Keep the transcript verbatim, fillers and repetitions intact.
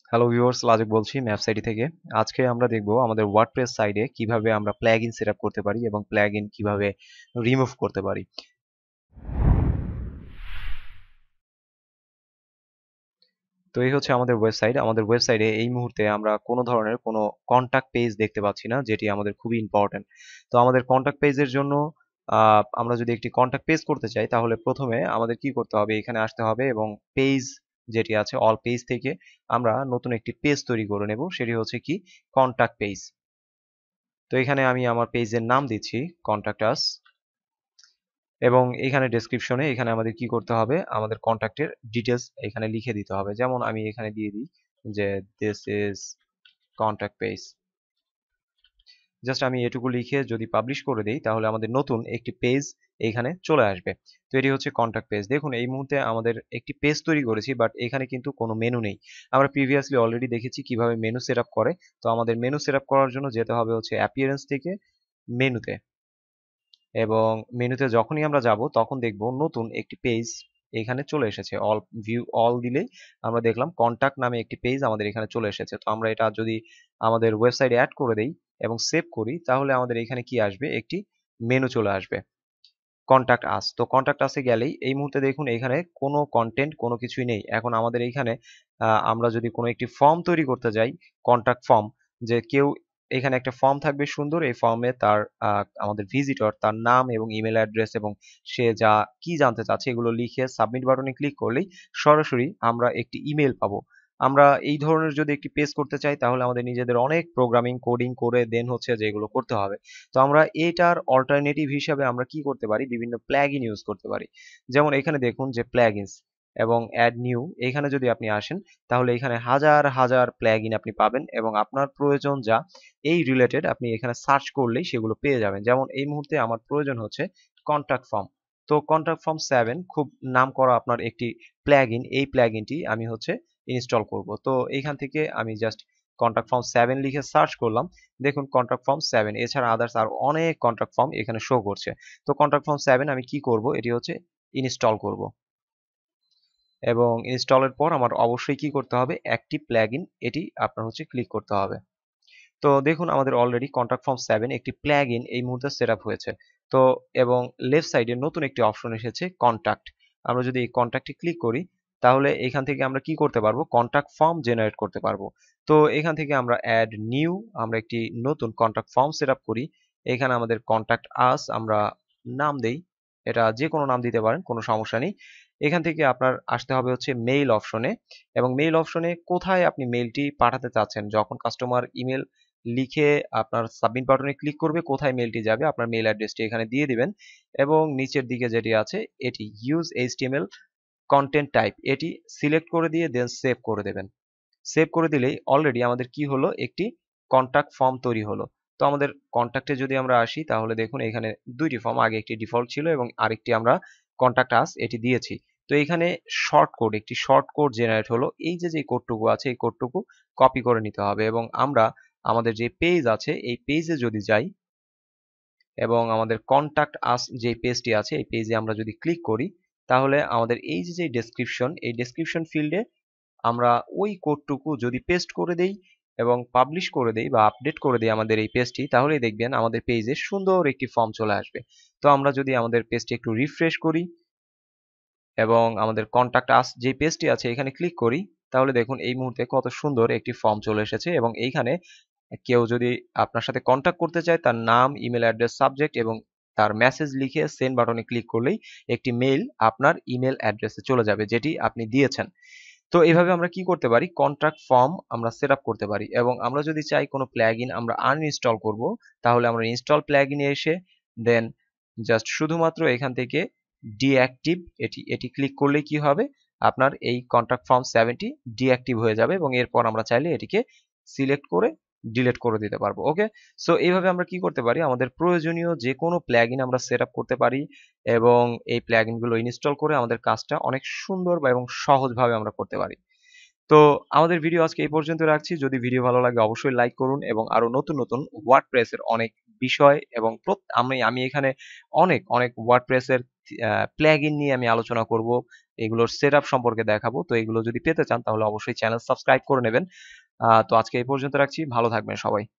Hello viewers, লাজুক বলছি map সাইটি থেকে। আজকে আমরা দেখব আমাদের ওয়ার্ডপ্রেস সাইটে কিভাবে আমরা প্লাগইন সেটআপ করতে পারি এবং প্লাগইন কিভাবে রিমুভ করতে পারি। তো এই হচ্ছে আমাদের ওয়েবসাইট। আমাদের ওয়েবসাইটে এই মুহূর্তে আমরা কোনো ধরনের কোনো কন্টাক্ট পেজ দেখতে পাচ্ছি না, যেটি আমাদের খুবই ইম্পর্টেন্ট। তো আমাদের কন্টাক্ট পেজের জন্য আহ, আমরা যদি একটি কন্টাক্ট পেজ করতে চাই তাহলে প্রথমে আমাদের কি করতে হবে, এখানে আসতে হবে এবং পেজ যেটি আছে অল পেজ থেকে আমরা নতুন একটি পেজ তৈরি করে নেব। সেটি হচ্ছে কি কন্টাক্ট পেজ। তো এখানে আমি আমার পেজের নাম দিচ্ছি কন্টাক্ট আস, এবং এখানে ডেসক্রিপশনে এখানে আমাদের কি করতে হবে, আমাদের কন্টাক্টের ডিটেলস এখানে লিখে দিতে হবে। যেমন আমি এখানে দিয়ে দিই যে this is contact page. Just আমি এটুকু লিখে যদি পাবলিশ করে দেই তাহলে আমাদের নতুন একটি পেজ এখানে চলে আসবে। তো এটি হচ্ছে কন্টাক্ট পেজ। দেখুন এই মুহূর্তে আমাদের একটি পেজ তৈরি করেছি, বাট এখানে কিন্তু কোনো মেনু নেই। আমরা প্রিভিয়াসলি অলরেডি দেখেছি কিভাবে মেনু সেট আপ করে। তো আমাদের মেনু সেট আপ করার জন্য যেতে হবে হচ্ছে অ্যাপিয়ারেন্স থেকে মেনুতে, এবং মেনুতে যখনই আমরা যাব তখন দেখব নতুন একটি পেজ এখানে চলে এসেছে। অল ভিউ অল দিলে আমরা দেখলাম কন্টাক্ট নামে একটি পেজ আমাদের এখানে চলে এসেছে। তো আমরা এটা যদি আমাদের ওয়েবসাইটে অ্যাড করে দেই এবং সেভ করি তাহলে আমাদের এখানে কি আসবে, একটি মেনু চলে আসবে কন্টাক্ট আস। তো কন্টাক্ট আসে গেলেই এই মুহূর্তে দেখুন এখানে কোনো কন্টেন্ট কোনো কিছুই নেই। এখন আমাদের এইখানে আহ, আমরা যদি কোনো একটি ফর্ম তৈরি করতে যাই, কন্টাক্ট ফর্ম, যে কেউ এখানে একটা ফর্ম থাকবে সুন্দর, এই ফর্মে তার আহ, আমাদের ভিজিটর তার নাম এবং ইমেল অ্যাড্রেস এবং সে যা কি জানতে চাচ্ছে এগুলো লিখে সাবমিট বাটনে ক্লিক করলেই সরাসরি আমরা একটি ইমেল পাবো। আমরা এই ধরনের যদি একটি পেজ করতে চাই তাহলে আমাদের নিজেদের অনেক প্রোগ্রামিং কোডিং করে দেন হচ্ছে যে এগুলো করতে হবে। তো আমরা এটার অল্টারনেটিভ হিসাবে আমরা কি করতে পারি, বিভিন্ন প্লাগইন ইউজ করতে পারি। যেমন এখানে দেখুন যে প্লাগইনস এবং অ্যাড নিউ, এখানে যদি আপনি আসেন তাহলে এখানে হাজার হাজার প্লাগইন আপনি পাবেন এবং আপনার প্রয়োজন যা এই রিলেটেড আপনি এখানে সার্চ করলেই সেগুলো পেয়ে যাবেন। যেমন এই মুহূর্তে আমার প্রয়োজন হচ্ছে কন্টাক্ট ফর্ম। তো কন্টাক্ট ফর্ম সেভেন খুব নাম করা আপনার একটি প্লাগইন, এই প্লাগইনটি আমি হচ্ছে ইনস্টল করব। তো এইখান থেকে আমি জাস্ট কন্টাক্ট ফর্ম সেভেন লিখে সার্চ করলাম। দেখুন কন্ট্রাক্ট ফর্ম সেভেন এছাড়া আদার্স আর অনেক কন্ট্রাক্ট ফর্ম এখানে শো করছে। তো কন্ট্রাক্ট ফর্ম সেভেন আমি কি করব, এটি হচ্ছে ইনস্টল করব, এবং ইনস্টলের পর আমার অবশ্যই কি করতে হবে, অ্যাক্টিভ প্লাগইন এটি আপনার হচ্ছে ক্লিক করতে হবে। তো দেখুন আমাদের অলরেডি কন্ট্রাক্ট ফর্ম সেভেন একটি প্লাগইন এই মুহূর্তে সেট আপ হয়েছে। তো এবং লেফট সাইডে নতুন একটি অপশন এসেছে কন্টাক্ট। আমরা যদি এই কন্টাক্টে ক্লিক করি তাহলে এখান থেকে আমরা কি করতে পারবো, কন্টাক্ট ফর্ম জেনারেট করতে পারবো। তো এখান থেকে আমরা অ্যাড নিউ, আমরা একটি নতুন কন্টাক্ট ফর্ম সেট আপ করি। এখানে আমাদের কন্টাক্ট আস আমরা নাম দেই, এটা যে কোনো নাম দিতে পারেন, কোনো সমস্যা নেই। এখান থেকে আপনার আসতে হবে হচ্ছে মেইল অপশনে, এবং মেইল অপশনে কোথায় আপনি মেইলটি পাঠাতে চাচ্ছেন, যখন কাস্টমার ইমেল লিখে আপনার সাবমিট বাটনে ক্লিক করবে কোথায় মেইলটি যাবে আপনার মেইল অ্যাড্রেসটি এখানে দিয়ে দিবেন, এবং নিচের দিকে যেটি আছে এটি ইউজ এইচটিএমএল কন্টেন্ট টাইপ এটি সিলেক্ট করে দিয়ে দেন সেভ করে দেবেন। সেভ করে দিলেই অলরেডি আমাদের কি হলো, একটি কন্টাক্ট ফর্ম তৈরি হলো। তো আমাদের কন্টাক্টে যদি আমরা আসি তাহলে দেখুন এখানে দুইটি ফর্ম, আগে একটি ডিফল্ট ছিল এবং আরেকটি আমরা কন্টাক্ট আস এটি দিয়েছি। তো এখানে শর্ট কোড, একটি শর্ট কোড জেনারেট হলো। এই যে যে কোডটুকু আছে এই কোডটুকু কপি করে নিতে হবে, এবং আমরা আমাদের যে পেজ আছে এই পেজে যদি যাই এবং আমাদের কন্টাক্ট আস যে পেজটি আছে এই পেজে আমরা যদি ক্লিক করি তাহলে আমাদের এই যে যে ডেসক্রিপশন, এই ডেসক্রিপশন ফিল্ডে আমরা ওই কোডটুকু যদি পেস্ট করে দেই এবং পাবলিশ করে দেই বা আপডেট করে দেই আমাদের এই পেজটি, তাহলেই দেখবেন আমাদের পেজে সুন্দর একটি ফর্ম চলে আসবে। তো আমরা যদি আমাদের পেজটি একটু রিফ্রেশ করি এবং আমাদের কন্টাক্ট আস যে পেজটি আছে এখানে ক্লিক করি তাহলে দেখুন এই মুহূর্তে কত সুন্দর একটি ফর্ম চলে এসেছে, এবং এইখানে কেউ যদি আপনার সাথে কন্টাক্ট করতে চায় তার নাম, ইমেল অ্যাড্রেস, সাবজেক্ট এবং তার মেসেজ লিখে সেন্ড বাটনে ক্লিক করলেই একটি মেইল আপনার ইমেল অ্যাড্রেসে চলে যাবে যেটি আপনি দিয়েছেন। তো এইভাবে আমরা কি করতে পারি, কন্ট্রাক্ট ফর্ম আমরা সেট আপ করতে পারি। এবং আমরা যদি চাই কোনো প্লাগইন আমরা আনইনস্টল করব তাহলে আমরা ইনস্টল প্লাগইনে এসে দেন জাস্ট শুধুমাত্র এখান থেকে ডিঅ্যাক্টিভ এটি এটি ক্লিক করলে কি হবে, আপনার এই কন্ট্রাক্ট ফর্ম সেভেনটি ডিঅ্যাক্টিভ হয়ে যাবে এবং এরপর আমরা চাইলে এটিকে সিলেক্ট করে ডিলিট করে দিতে পারবো। ওকে, সো এইভাবে আমরা কি করতে পারি, আমাদের প্রয়োজনীয় যে কোনো প্লাগইন আমরা সেট আপ করতে পারি এবং এই প্লাগইনগুলো ইনস্টল করে আমাদের কাজটা অনেক সুন্দর বা এবং সহজভাবে আমরা করতে পারি। তো আমাদের ভিডিও আজকে এই পর্যন্ত রাখছি। যদি ভিডিও ভালো লাগে অবশ্যই লাইক করুন এবং আরো নতুন নতুন ওয়ার্ডপ্রেস এর অনেক বিষয় এবং প্রত- আমি আমি এখানে অনেক অনেক ওয়ার্ডপ্রেস এর প্লাগইন নিয়ে আমি আলোচনা করব, এগুলোর সেটআপ সম্পর্কে দেখাবো। তো এগুলো যদি পেতে চান তাহলে অবশ্যই চ্যানেল সাবস্ক্রাইব করে নেবেন। আহ, তো আজকে এই পর্যন্ত রাখছি, ভালো থাকবেন সবাই।